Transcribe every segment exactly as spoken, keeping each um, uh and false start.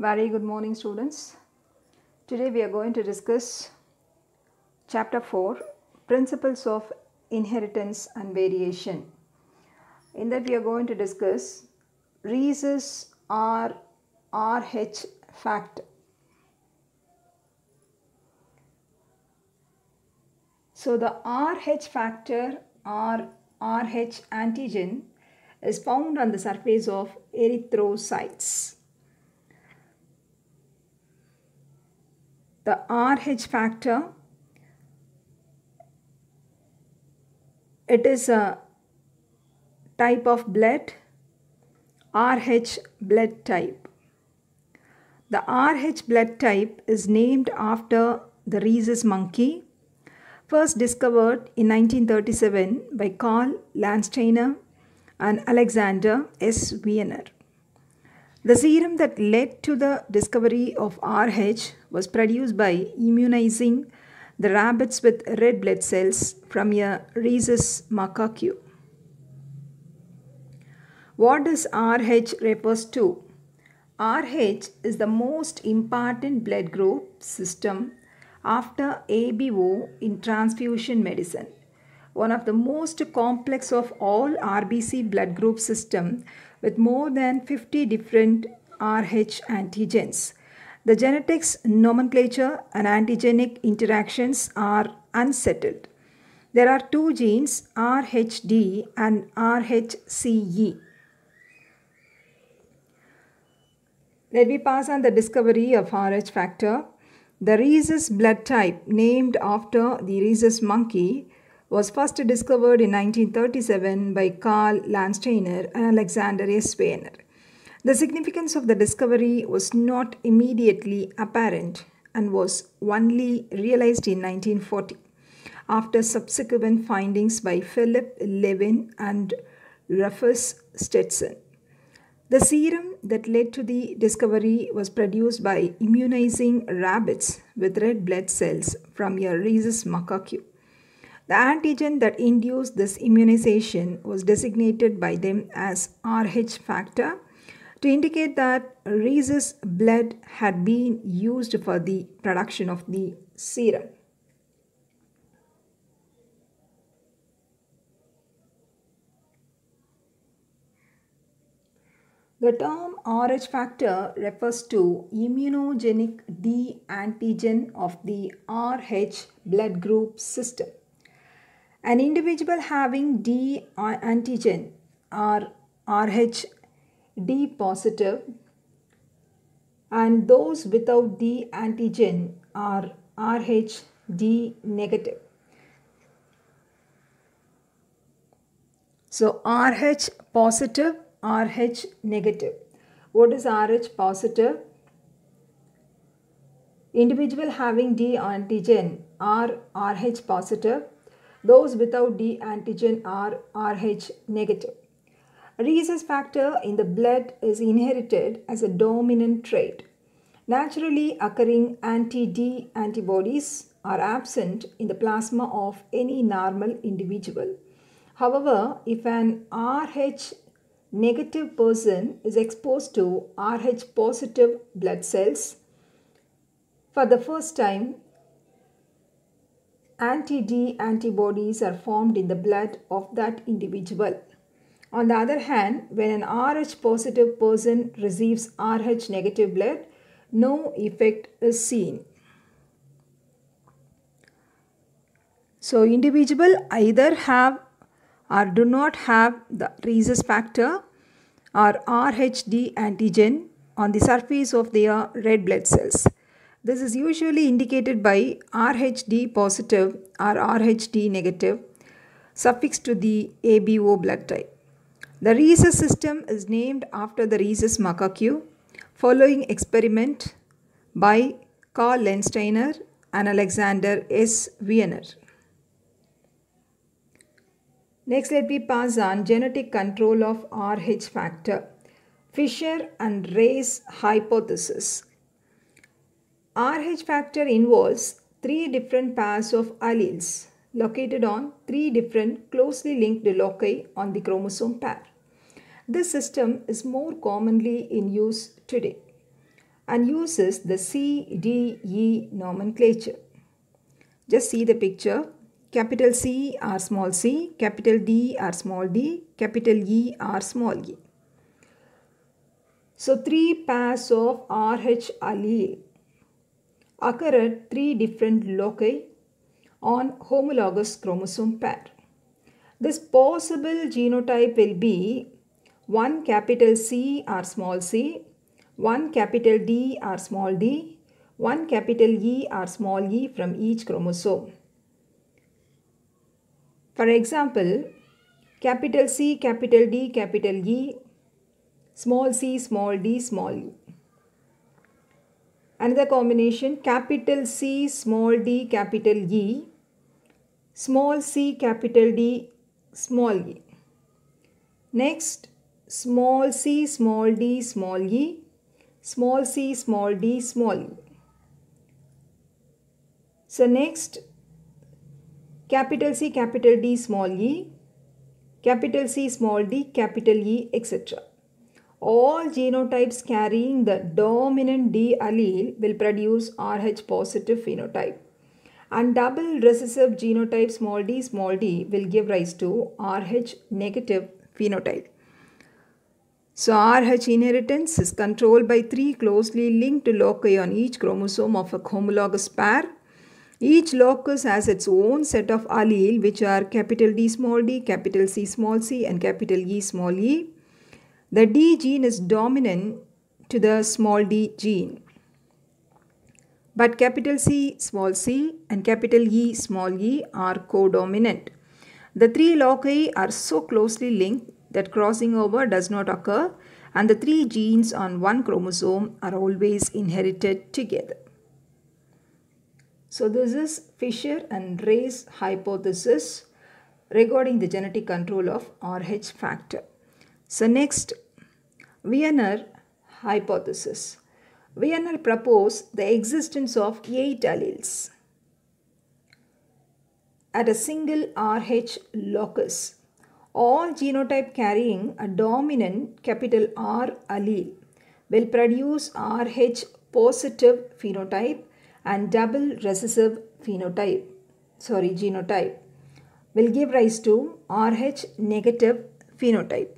Very good morning, students. Today we are going to discuss chapter four, Principles of Inheritance and Variation. In that we are going to discuss rhesus or R H factor. So the R H factor or R H antigen is found on the surface of erythrocytes. The R H factor, it is a type of blood, R H blood type. The R H blood type is named after the rhesus monkey, first discovered in nineteen thirty-seven by Carl Landsteiner and Alexander S. Wiener. The serum that led to the discovery of R H was produced by immunizing the rabbits with red blood cells from a rhesus macaque. What does R H refers to? R H is the most important blood group system after A B O in transfusion medicine. One of the most complex of all R B C blood group system with more than fifty different R H antigens. The genetics, nomenclature and antigenic interactions are unsettled. There are two genes, R H D and R H C E. Let me pass on the discovery of R H factor. The rhesus blood type, named after the rhesus monkey, was first discovered in nineteen thirty-seven by Carl Landsteiner and Alexander S. Wiener. The significance of the discovery was not immediately apparent and was only realized in nineteen forty, after subsequent findings by Philip Levin and Rufus Stetson. The serum that led to the discovery was produced by immunizing rabbits with red blood cells from a rhesus macaque. The antigen that induced this immunization was designated by them as R H factor to indicate that rhesus blood had been used for the production of the serum. The term R H factor refers to immunogenic D antigen of the R H blood group system. An individual having D antigen are R H D positive and those without D antigen are R H D negative. So R H positive, R H negative. What is R H positive? Individual having D antigen are R H positive. Those without D antigen are R H negative. Rhesus factor in the blood is inherited as a dominant trait. Naturally occurring anti-D antibodies are absent in the plasma of any normal individual. However, if an R H negative person is exposed to R H positive blood cells for the first time, anti-D antibodies are formed in the blood of that individual. On the other hand, when an R H positive person receives R H negative blood, no effect is seen. So, individual either have or do not have the rhesus factor or R H D antigen on the surface of their red blood cells. This is usually indicated by R H D positive or R H D negative suffix to the A B O blood type. The rhesus system is named after the rhesus macaque following experiment by Carl Landsteiner and Alexander S. Wiener. Next, let me pass on genetic control of R H factor. Fisher and Ray's hypothesis. R H factor involves three different pairs of alleles located on three different closely linked loci on the chromosome pair. This system is more commonly in use today. and uses the C D E nomenclature. Just see the picture. Capital C R small c, capital D R small d, capital E R small e. So three pairs of R H allele occur at three different loci on homologous chromosome pair. This possible genotype will be one capital C R small c, one capital D R small d, one capital E R small e from each chromosome. For example, capital C, capital D, capital E, small c, small d, small e. Another combination, capital C, small d, capital E, small c, capital D, small e. Next, small c, small d, small e, small c, small d, small e. So next, capital C, capital D, small e, capital C, small d, capital E, et cetera. All genotypes carrying the dominant D allele will produce R H positive phenotype, and double recessive genotype small d small d will give rise to R H negative phenotype. So R H inheritance is controlled by three closely linked loci on each chromosome of a homologous pair. Each locus has its own set of allele, which are capital D small d, capital C small c, and capital E small e. The D gene is dominant to the small d gene, but capital C small c and capital E small e are codominant. The three loci are so closely linked that crossing over does not occur, and the three genes on one chromosome are always inherited together. So this is Fisher and Ray's hypothesis regarding the genetic control of R H factor. So next, Wiener hypothesis. Wiener proposed the existence of eight alleles at a single R H locus. All genotype carrying a dominant capital R allele will produce R H positive phenotype, and double recessive phenotype, sorry, genotype will give rise to R H negative phenotype.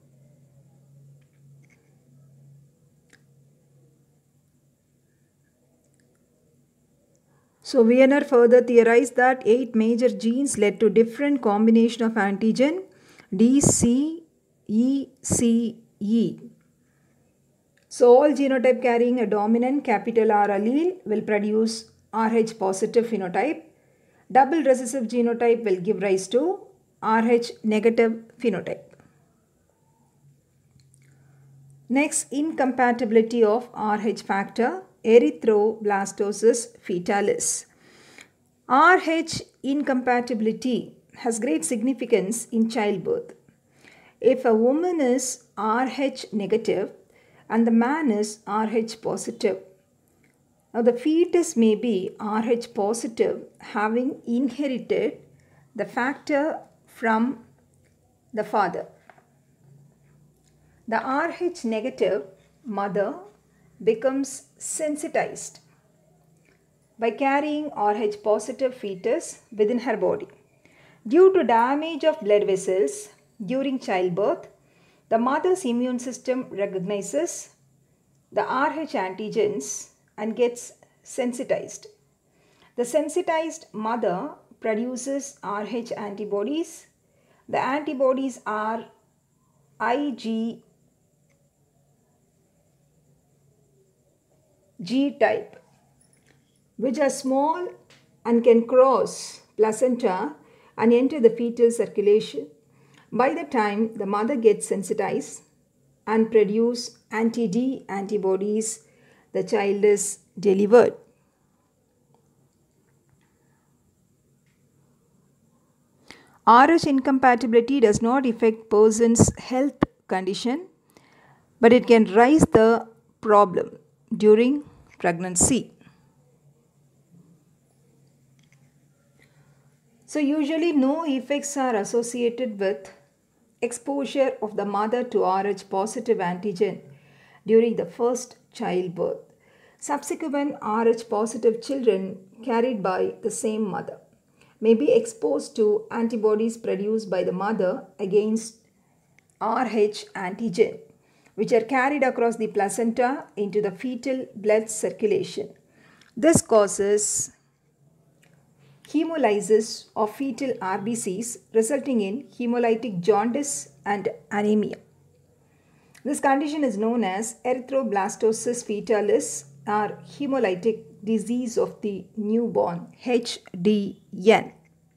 So Wiener further theorized that eight major genes led to different combination of antigen D, C, E, C, E. So all genotype carrying a dominant capital R allele will produce R H positive phenotype. Double recessive genotype will give rise to R H negative phenotype. Next, incompatibility of R H factor, erythroblastosis fetalis. R H incompatibility has great significance in childbirth. If a woman is R H negative and the man is R H positive, now the fetus may be R H positive, having inherited the factor from the father. The R H negative mother becomes sensitized by carrying R H positive fetus within her body. Due to damage of blood vessels during childbirth, the mother's immune system recognizes the R H antigens and gets sensitized. The sensitized mother produces R H antibodies. The antibodies are IgG type, which are small and can cross placenta and enter the fetal circulation. By the time the mother gets sensitized and produce anti-D antibodies, the child is delivered. R H incompatibility does not affect person's health condition, but it can raise the problem during pregnancy. So usually no effects are associated with exposure of the mother to R H positive antigen during the first childbirth. Subsequent R H positive children carried by the same mother may be exposed to antibodies produced by the mother against R H antigen, which are carried across the placenta into the fetal blood circulation. This causes hemolysis of fetal R B Cs, resulting in hemolytic jaundice and anemia. This condition is known as erythroblastosis fetalis or hemolytic disease of the newborn, H D N.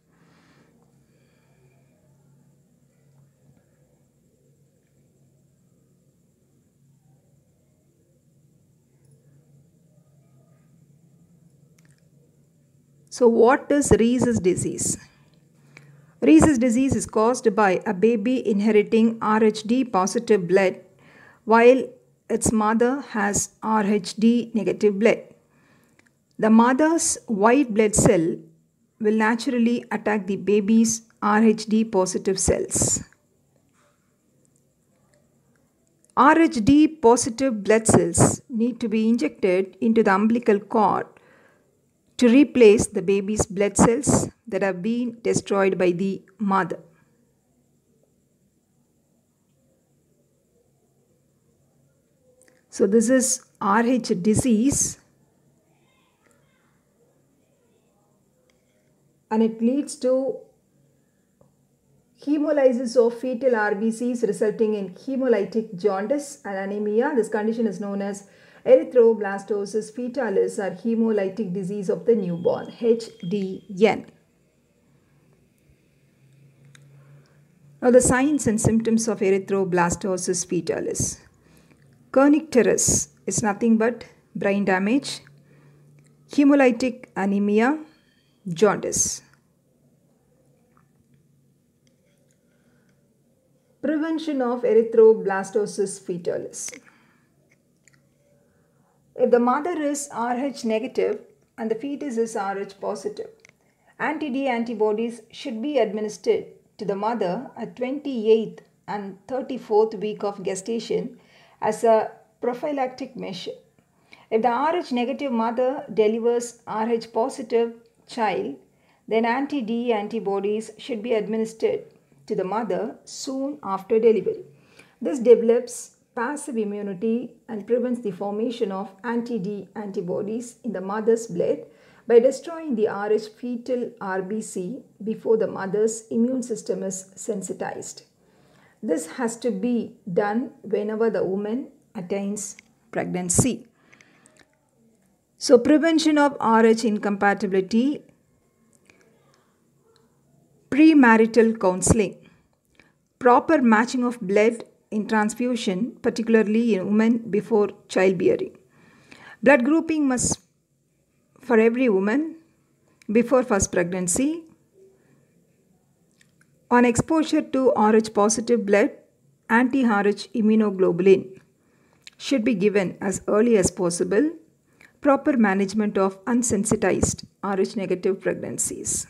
So what is Rhesus disease? Rhesus disease is caused by a baby inheriting R H D positive blood while its mother has R H D negative blood. The mother's white blood cell will naturally attack the baby's R H D positive cells. R H D positive blood cells need to be injected into the umbilical cord to replace the baby's blood cells that have been destroyed by the mother. So this is R H disease, and it leads to hemolysis of fetal R B Cs resulting in hemolytic jaundice and anemia. This condition is known as erythroblastosis fetalis or hemolytic disease of the newborn, H D N. Now the signs and symptoms of erythroblastosis fetalis. Kernicterus is nothing but brain damage, hemolytic anemia, jaundice. Prevention of erythroblastosis fetalis. If the mother is R H negative and the fetus is R H positive, anti-D antibodies should be administered to the mother at twenty-eighth and thirty-fourth week of gestation as a prophylactic measure. If the R H negative mother delivers R H positive child, then anti-D antibodies should be administered to the mother soon after delivery. This develops passive immunity and prevents the formation of anti-D antibodies in the mother's blood by destroying the R H fetal R B C before the mother's immune system is sensitized. This has to be done whenever the woman attains pregnancy. So prevention of R H incompatibility, premarital counseling, proper matching of blood in transfusion, particularly in women before childbearing. Blood grouping must for every woman before first pregnancy. On exposure to R H positive blood, anti-R H immunoglobulin should be given as early as possible. Proper management of unsensitized R H negative pregnancies.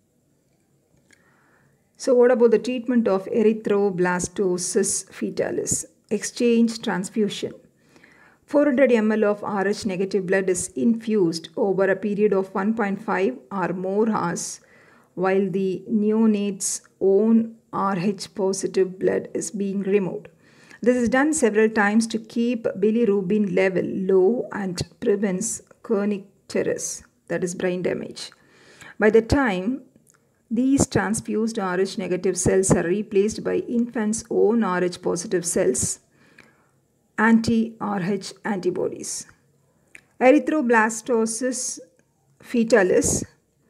So what about the treatment of erythroblastosis fetalis? Exchange transfusion. four hundred milliliters of R H negative blood is infused over a period of one point five or more hours while the neonate's own R H positive blood is being removed. This is done several times to keep bilirubin level low and prevents kernicterus, that is brain damage. By the time these transfused R H negative cells are replaced by infant's own R H positive cells, anti-R H antibodies. Erythroblastosis fetalis.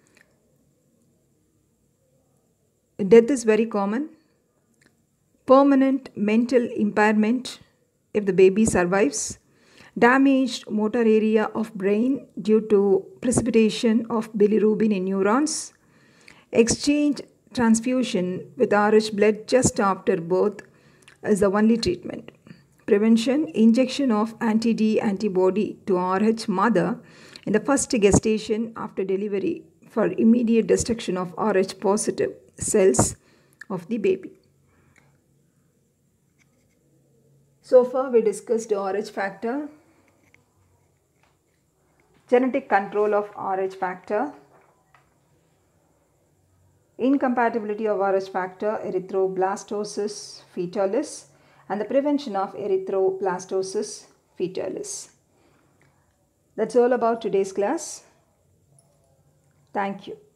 Death is very common. Permanent mental impairment if the baby survives. Damaged motor area of brain due to precipitation of bilirubin in neurons. Exchange transfusion with R H blood just after birth is the only treatment. Prevention, injection of anti-D antibody to R H mother in the first gestation after delivery for immediate destruction of R H positive cells of the baby. So far we discussed R H factor, genetic control of R H factor, incompatibility of R H factor, erythroblastosis fetalis, and the prevention of erythroblastosis fetalis. That's all about today's class. Thank you.